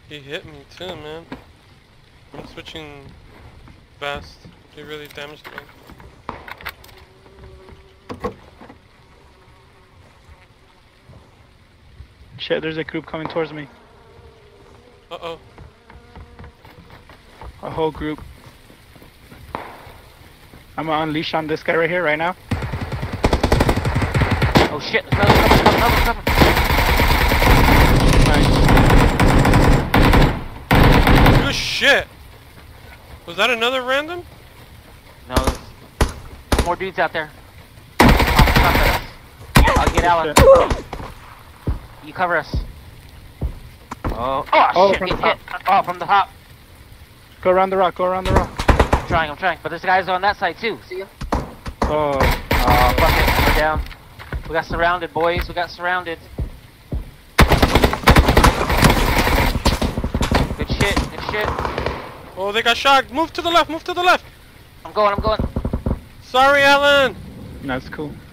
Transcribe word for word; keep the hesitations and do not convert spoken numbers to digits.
He hit me too, man. I'm switching fast. He really damaged me. Shit, there's a group coming towards me. Uh-oh. A whole group. I'm gonna unleash on this guy right here, right now. Oh shit, there's another cover, cover, cover, cover. Nice. Good shit! Was that another random? No, there's more dudes out there. I'll, I'll get Alan. You cover us. Oh, oh, Oh, shit, from get the hit. Oh, from the top. Go around the rock, go around the rock. I'm trying, I'm trying. But there's guys on that side too. See ya? Oh. Oh, fuck it. We're down. We got surrounded, boys. We got surrounded. Good shit, good shit. Oh, they got shot. Move to the left, move to the left. I'm going, I'm going. Sorry, Alan. That's cool.